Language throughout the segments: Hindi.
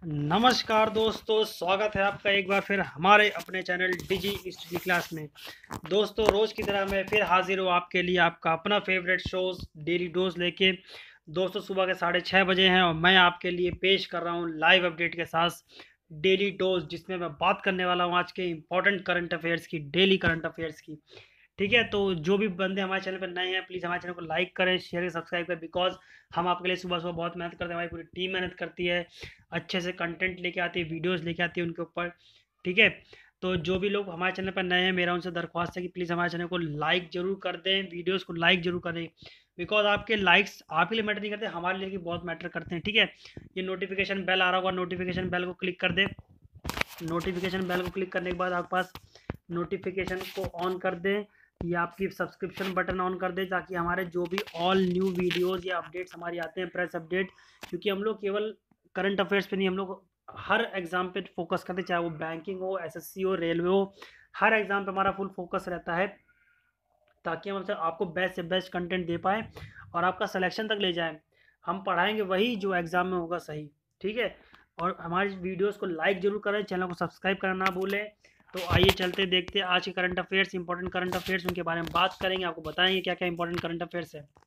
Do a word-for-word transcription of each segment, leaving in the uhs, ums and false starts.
नमस्कार दोस्तों, स्वागत है आपका एक बार फिर हमारे अपने चैनल डिजी स्टडी क्लास में। दोस्तों, रोज़ की तरह मैं फिर हाजिर हूँ आपके लिए, आपका अपना फेवरेट शोज डेली डोज लेके। दोस्तों, सुबह के साढ़े छः बजे हैं और मैं आपके लिए पेश कर रहा हूँ लाइव अपडेट के साथ डेली डोज, जिसमें मैं बात करने वाला हूँ आज के इंपॉर्टेंट करंट अफेयर्स की, डेली करंट अफेयर्स की। ठीक है, तो जो भी बंदे हमारे चैनल पर नए हैं, प्लीज़ हमारे चैनल को लाइक करें, शेयर करें, सब्सक्राइब करें। बिकॉज हम आपके लिए सुबह सुबह बहुत मेहनत करते हैं, हमारी पूरी टीम मेहनत करती है, अच्छे से कंटेंट लेके आती है, वीडियोस लेके आती है उनके ऊपर। ठीक है, तो जो भी लोग हमारे चैनल पर नए हैं, मेरा उनसे दरख्वास्त है कि प्लीज़ हमारे चैनल को लाइक जरूर कर दें, वीडियोस को लाइक जरूर करें। बिकॉज आपके लाइक्स आपके लिए मैटर नहीं करते, हमारे लिए भी बहुत मैटर करते हैं। ठीक है, ये नोटिफिकेशन बेल आ रहा होगा, नोटिफिकेशन बेल को क्लिक कर दें। नोटिफिकेशन बेल को क्लिक करने के बाद आपके पास नोटिफिकेशन को ऑन कर दें या आपकी सब्सक्रिप्शन बटन ऑन कर दें, ताकि हमारे जो भी ऑल न्यू वीडियोस या अपडेट्स हमारी आते हैं, प्रेस अपडेट, क्योंकि हम लोग केवल करंट अफेयर्स पे नहीं, हम लोग हर एग्ज़ाम पे फोकस करते हैं, चाहे वो बैंकिंग हो, एसएससी हो, रेलवे हो। हर एग्ज़ाम पे हमारा फुल फोकस रहता है, ताकि हम मतलब आपको बेस्ट से बेस्ट कंटेंट दे पाएँ और आपका सिलेक्शन तक ले जाएँ। हम पढ़ाएंगे वही जो एग्ज़ाम में होगा सही। ठीक है, और हमारी वीडियोस को लाइक जरूर करें, चैनल को सब्सक्राइब करना ना भूलें। तो आइए चलते देखते हैं आज के current affairs, important current affairs, उनके बारे में बात करेंगे, आपको बताएंगे क्या क्या इंपॉर्टेंट करंट अफेयर्स है।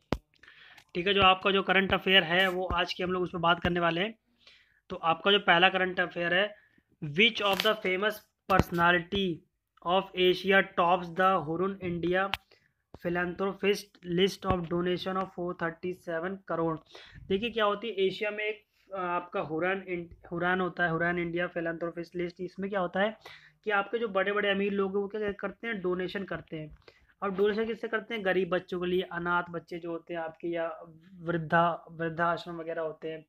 ठीक है, जो आपका जो करंट अफेयर है वो आज की हम लोग उस पर बात करने वाले हैं। तो आपका जो पहला करंट अफेयर है, which of the famous personality of Asia tops the Hurun India philanthropist list of donation of four thirty seven crore. देखिए क्या होती है, एशिया में एक आपका हुरान हुरान होता है, हुरान इंडिया फिलेंथ्रोपिस्ट लिस्ट। इसमें क्या होता है कि आपके जो बड़े बड़े अमीर लोग हैं वो क्या करते हैं, डोनेशन करते हैं। अब डोनेशन किससे करते हैं, गरीब बच्चों के लिए, अनाथ बच्चे जो होते हैं आपके, या वृद्धा वृद्धाश्रम वगैरह होते हैं,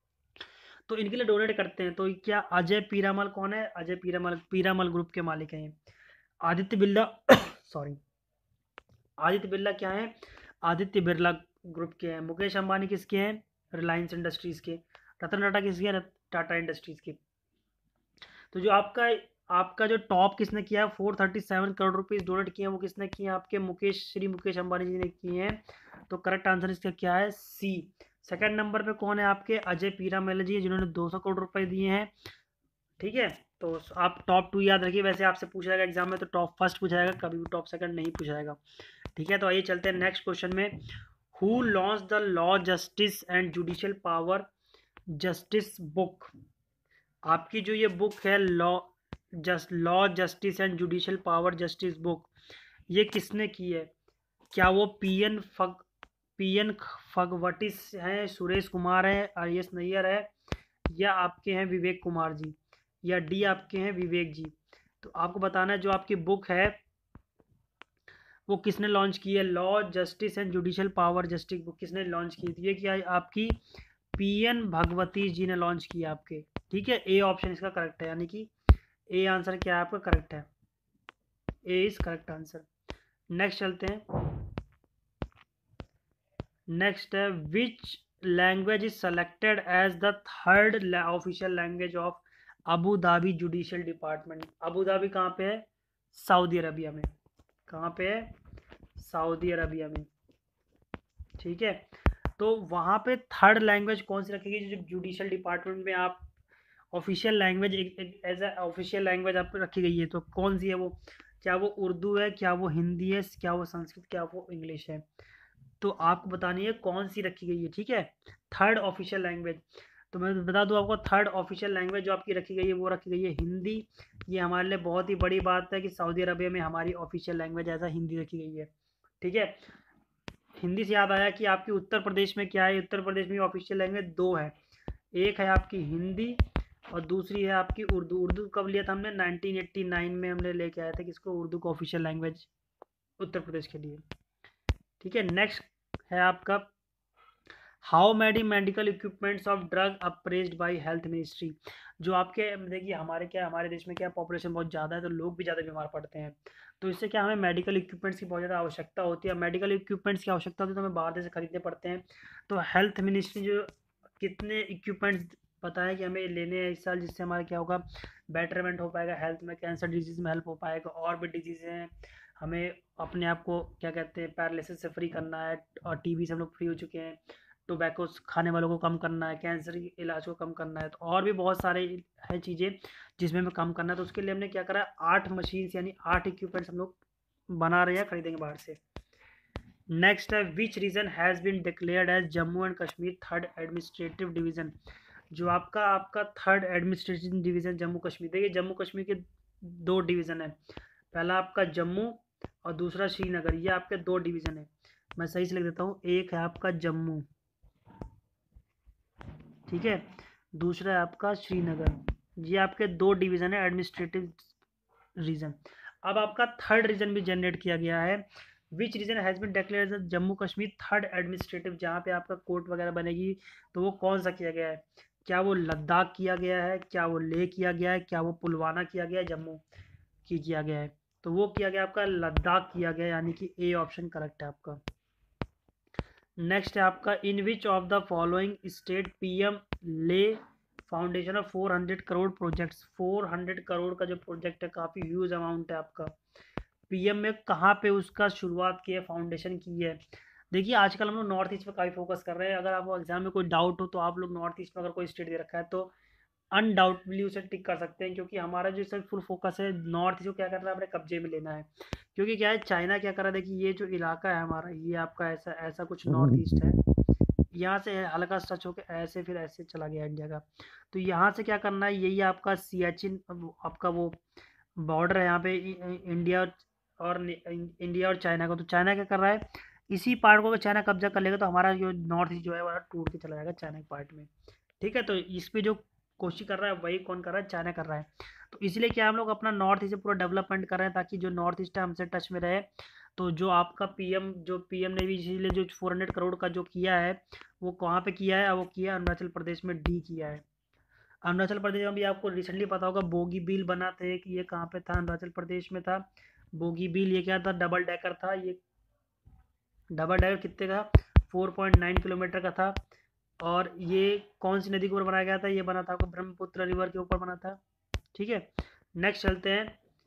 तो इनके लिए डोनेट करते हैं। तो क्या अजय पीरामल कौन है, अजय पीरामल पीरामल ग्रुप के मालिक हैं। आदित्य बिरला सॉरी आदित्य बिरला क्या है, आदित्य बिरला ग्रुप के हैं। मुकेश अंबानी किसके हैं, रिलायंस इंडस्ट्रीज के। रतन टाटा किसके हैं, टाटा इंडस्ट्रीज के। तो जो आपका आपका जो टॉप किसने किया है, four thirty seven crore rupees donate किए हैं, वो किसने किए हैं, आपके मुकेश श्री मुकेश अंबानी जी ने किए हैं। तो करेक्ट आंसर इसका क्या है, सी। सेकंड नंबर पे कौन है, आपके अजय पीरामल जी, जिन्होंने दो सौ करोड़ रुपए दिए हैं। ठीक है, तो आप टॉप टू याद रखिए, वैसे आपसे पूछा जाएगा एग्जाम में तो टॉप फर्स्ट पूछा जाएगा, कभी भी टॉप सेकंड नहीं पूछा जाएगा। ठीक है, तो आइए चलते हैं नेक्स्ट क्वेश्चन में। Who launch the law justice and judicial power justice book. आपकी जो ये बुक है, law just law justice and judicial power justice book, ये किसने की है। क्या वो पी एन फग पी एन फगवटिस हैं, सुरेश कुमार है, आर एस नैयर है, या आपके हैं विवेक कुमार जी, या डी आपके हैं विवेक जी। तो आपको बताना है जो आपकी बुक है वो किसने लॉन्च की है, law justice and judicial power justice book किसने लॉन्च की थी, ये क्या आपकी पी एन भगवती जी ने लॉन्च की है आपके। ठीक है, ए ऑप्शन इसका करेक्ट है, यानी कि ए आंसर क्या है आपका करेक्ट है, A is correct answer. Next चलते हैं, नेक्स्ट है which language is selected as the third official language of Abu Dhabi judicial department. Abu Dhabi कहाँ पे है, सऊदी अरबिया में। कहाँ पे है, सऊदी अरबिया में। ठीक है, तो वहाँ पे थर्ड लैंग्वेज कौन सी रखेगी, जो जुडिशियल डिपार्टमेंट में आप official language as a official language आप रखी गई है, तो कौन सी है वो। क्या वो उर्दू है, क्या वो हिंदी है, क्या वो संस्कृत, क्या वो इंग्लिश है। तो आपको बतानी है कौन सी रखी गई है। ठीक है, थर्ड ऑफिशियल लैंग्वेज, तो मैं बता दूं आपको, थर्ड ऑफिशियल लैंग्वेज जो आपकी रखी गई है वो रखी गई है हिंदी। ये हमारे लिए बहुत ही बड़ी बात है कि सऊदी अरबिया में हमारी ऑफिशियल लैंग्वेज ऐसा हिंदी रखी गई है। ठीक है, हिंदी से याद आया कि आपकी उत्तर प्रदेश में क्या है, उत्तर प्रदेश में ऑफिशियल लैंग्वेज दो है, एक है आपकी हिंदी और दूसरी है आपकी उर्दू। उर्दू कब लिया था हमने, नाइनटीन एटी नाइन में हमने लेके आए थे किसको, उर्दू को ऑफिशियल लैंग्वेज उत्तर प्रदेश के लिए। ठीक है, नेक्स्ट है आपका, how many medical equipments of drug appraised by health ministry. जो आपके देखिए हमारे क्या हमारे देश में क्या पॉपुलेशन बहुत ज़्यादा है, तो लोग भी ज़्यादा बीमार पड़ते हैं, तो इससे क्या हमें मेडिकल इक्विपमेंट्स की बहुत ज़्यादा आवश्यकता होती है। मेडिकल इक्विपमेंट्स की आवश्यकता होती है तो हमें बाहर से खरीदने पड़ते हैं। तो हेल्थ मिनिस्ट्री जो कितने इक्विपमेंट्स पता है कि हमें लेने हैं इस साल, जिससे हमारा क्या होगा, बेटरमेंट हो पाएगा हेल्थ में, कैंसर डिजीज़ में हेल्प हो पाएगा, और भी डिजीज़ हैं, हमें अपने आप को क्या कहते हैं पैरालिसिस से फ्री करना है, और टीबी से हम लोग फ्री हो चुके हैं, टोबैको खाने वालों को कम करना है, कैंसर के इलाज को कम करना है, तो और भी बहुत सारे है चीज़ें जिसमें हमें कम करना है। तो उसके लिए हमने क्या करा, आठ मशीन यानी आठ इक्विपमेंट्स हम लोग बना रहे हैं, खरीदेंगे बाहर से। नेक्स्ट है which region has been declared as Jammu and Kashmir third administrative division. जो आपका आपका third administrative division Jammu Kashmir, देखिए जम्मू कश्मीर के दो डिवीज़न है, पहला आपका जम्मू और दूसरा श्रीनगर, ये आपके दो डिवीज़न है। मैं सही से लिख देता हूँ, एक है आपका जम्मू, ठीक है, दूसरा है आपका श्रीनगर, ये आपके दो डिवीज़न है एडमिनिस्ट्रेटिव रीजन। अब आपका थर्ड रीजन भी जनरेट किया गया है, which region has been declared as Jammu Kashmir third administrative, जहाँ पे आपका कोर्ट वगैरह बनेगी, तो वो कौन सा किया गया है, क्या वो लद्दाख किया गया है, क्या वो लेह किया गया है, क्या वो पुलवामा किया गया है, जम्मू की किया गया है, तो वो किया गया आपका लद्दाख किया गया, यानी कि ए ऑप्शन करेक्ट है आपका। नेक्स्ट है आपका in which of the following state PM lay foundation of four hundred crore projects, four hundred crore का जो प्रोजेक्ट है काफ़ी ह्यूज अमाउंट है आपका, पीएम में कहाँ पे उसका शुरुआत की है, फाउंडेशन की है। देखिए आजकल हम लोग नॉर्थ ईस्ट पे काफ़ी फोकस कर रहे हैं, अगर आपको एग्जाम में कोई डाउट हो तो आप लोग नॉर्थ ईस्ट में अगर कोई स्टेट दे रखा है तो अनडाउटली उसे टिक कर सकते हैं, क्योंकि हमारा जो इसमें फुल फोकस है नॉर्थ ईस्ट को क्या करना है, अपने कब्जे में लेना है। क्योंकि क्या है, चाइना क्या कर रहा है, देखिए ये जो इलाका है हमारा, ये आपका ऐसा ऐसा कुछ नॉर्थ ईस्ट है, यहाँ से हल्का टच होकर ऐसे फिर ऐसे चला गया इंडिया का, तो यहाँ से क्या करना है, यही आपका सियाचिन आपका वो बॉर्डर है यहाँ पे इंडिया और इंडिया और चाइना का। तो चाइना क्या कर रहा है, इसी पार्ट को अगर चाइना कब्जा कर लेगा तो हमारा जो नॉर्थ ईस्ट जो है वह टूट के चला जाएगा चाइना के पार्ट में, ठीक है। तो इस पे जो कोशिश कर रहा है वही कौन कर रहा है, चाइना कर रहा है। तो इसलिए क्या हम लोग अपना नॉर्थ ईस्ट पूरा डेवलपमेंट कर रहे हैं, ताकि जो नॉर्थ ईस्ट है हमसे टच में रहे। तो जो आपका पीएम जो पीएम ने भी इसीलिए जो फोर हंड्रेड करोड़ का जो किया है, वो कहाँ पे किया है, वो किया अरुणाचल प्रदेश में, डी किया है। अरुणाचल प्रदेश में भी आपको रिसेंटली पता होगा बोगी बिल बना थे, कि ये कहाँ पे था, अरुणाचल प्रदेश में था बोगी बिल। ये क्या था, डबल डेकर था, ये डबल डेकर कितने का, फोर पॉइंट नाइन किलोमीटर का था। और ये कौन सी नदी के ऊपर बनाया गया था, ये बना था आपको ब्रह्मपुत्र रिवर के ऊपर बना था, ठीक है। नेक्स्ट चलते हैं,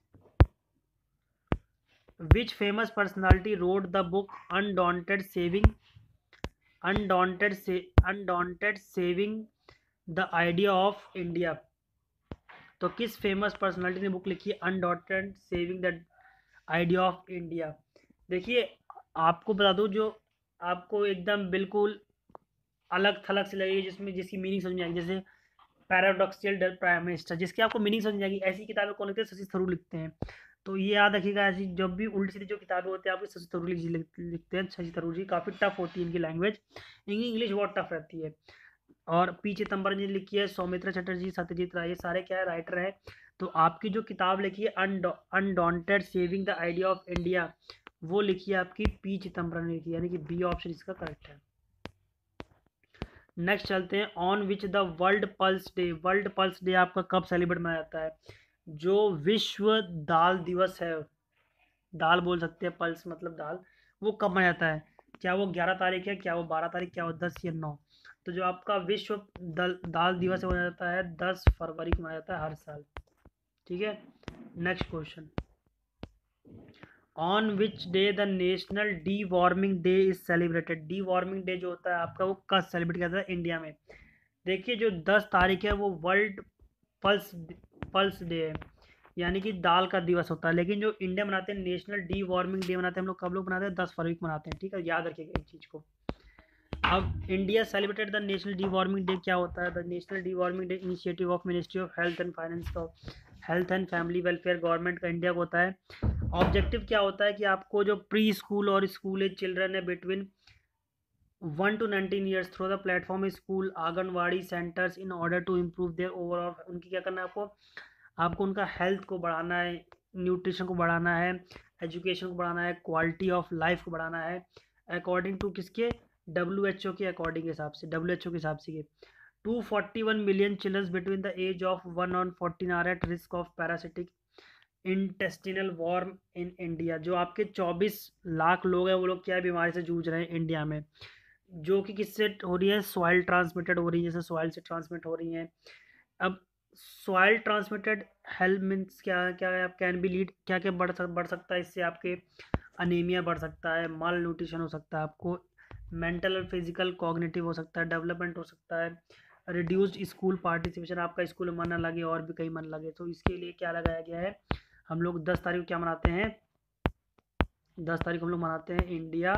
which famous personality wrote the book undaunted saving undaunted से undaunted saving the idea of India. तो किस फेमस पर्सनालिटी ने बुक लिखी है undaunted saving the idea of India. देखिए आपको बता दूं, जो आपको एकदम बिल्कुल अलग थलग से लगेगी, जिसमें जिसकी मीनिंग समझ में आएगी, जैसे पैराडॉक्सियल प्राइम मिनिस्टर, जिसकी आपको मीनिंग समझ आएगी, ऐसी किताबें कौन लिखते हैं, शशि थरूर लिखते हैं। तो ये याद रखिएगा, ऐसी जब भी उल्टी सीधी जो किताबें होती हैं आपकी शशि थरूर जी लिखते हैं। शशि थरूर जी काफ़ी टफ होती है इनकी लैंग्वेज, इनकी इंग्लिश बहुत टफ रहती है। और पी चिदम्बरम जी लिखी है, सौमित्रा चटर्जी, सत्यजीत राय, ये सारे क्या है, राइटर है। तो आपकी जो किताब लिखी है undaunted saving the idea of India, वो लिखी है आपकी पी चिदम्बरम ने लिखी है, यानी कि बी ऑप्शन इसका करेक्ट है। नेक्स्ट चलते हैं, on which the world pulse day, world pulse day आपका कब सेलिब्रेट मनाया जाता है। जो विश्व दाल दिवस है, दाल बोल सकते हैं, पल्स मतलब दाल, वो कब मनाया जाता है, क्या वो ग्यारह तारीख है, क्या वो बारह तारीख, क्या वो दस या नौ। तो जो आपका विश्व दल दाल दिवस है मनाया जाता है दस फरवरी को मनाया जाता है हर साल, ठीक है। Next question, on which day the national deworming day is celebrated. Deworming day जो होता है आपका, वो कब सेलिब्रेट किया जाता है इंडिया में। देखिए जो दस तारीख है वो वर्ल्ड पल्स पल्स डे है, यानी कि दाल का दिवस होता है। लेकिन जो इंडिया मनाते हैं नेशनल डी वार्मिंग डे मनाते हैं हम लोग, कब लोग मनाते हैं, दस फरवरी को मनाते हैं, ठीक है, याद रखिएगा इस चीज़ को। अब India celebrated the national deworming day क्या होता है, the national deworming day initiative of ministry of health and finance का, health and family welfare government का इंडिया को होता है। ऑब्जेक्टिव क्या होता है कि आपको जो प्री स्कूल और स्कूल एज चिल्ड्रन है between one two nineteen years through the platform school anganwadi centres in order to improve their overall, उनकी क्या करना है आपको, आपको उनका हेल्थ को बढ़ाना है, न्यूट्रिशन को बढ़ाना है, एजुकेशन को बढ़ाना है, क्वालिटी ऑफ लाइफ को बढ़ाना है, अकॉर्डिंग टू किसके, डब्ल्यू एच ओ के अकॉर्डिंग हिसाब से, डब्ल्यू एच ओ के हिसाब से। Two forty one million children between the age of one on fourteen are at risk of parasitic intestinal worm in India. जो आपके चौबीस लाख लोग हैं वो लोग क्या बीमारी से जूझ रहे हैं इंडिया में, जो कि किससे हो रही है, सॉइल ट्रांसमिटेड हो रही है, जैसे सॉइल से ट्रांसमिट हो रही हैं। अब सॉइल ट्रांसमिटेड हेल्थ मीन्स क्या क्या है, आप कैन बी लीड, क्या क्या बढ़ सक बढ़ सकता है इससे, आपके अनीमिया बढ़ सकता है, माल न्यूट्रिशन हो सकता है, आपको मेंटल और फिजिकल कॉग्निटिव हो सकता है, डेवलपमेंट हो सकता है, रिड्यूस्ड स्कूल पार्टिसिपेशन, आपका स्कूल में मन ना लगे और भी कहीं मन लगे, तो इसके लिए क्या लगाया गया है, हम लोग दस तारीख को क्या मनाते हैं, दस तारीख को हम लोग मनाते हैं India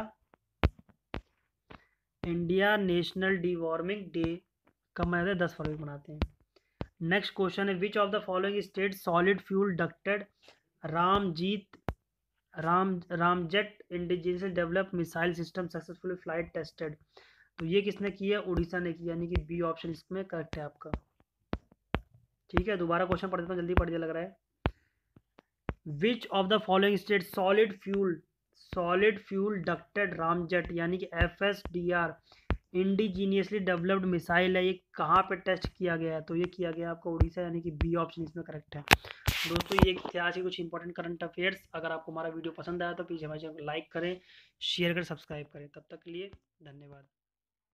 India national deworming day. कब मनाते हैं, दस फरवरी को मनाते हैं। नेक्स्ट क्वेश्चन है, which of the following state solid fuel ducted ramjet ram ramjet indigenous develop missile system successfully flight tested. तो ये किसने की है, उड़ीसा ने की, यानी कि बी ऑप्शन इसमें करेक्ट है आपका। ठीक है, दोबारा क्वेश्चन पढ़ देता हूँ, जल्दी पढ़ दिया लग रहा है। Which of the following state solid fuel solid fuel ducted ramjet यानी कि F S D R indigenously developed missile है, ये कहाँ पे टेस्ट किया गया है, तो ये किया गया आपका उड़ीसा, यानी कि बी ऑप्शन इसमें करेक्ट है। दोस्तों ये थे आज के कुछ इंपॉर्टेंट करंट अफेयर्स। अगर आपको हमारा वीडियो पसंद आया तो प्लीज़ हमारे चैनल को लाइक करें, शेयर करें, सब्सक्राइब करें। तब तक के लिए धन्यवाद।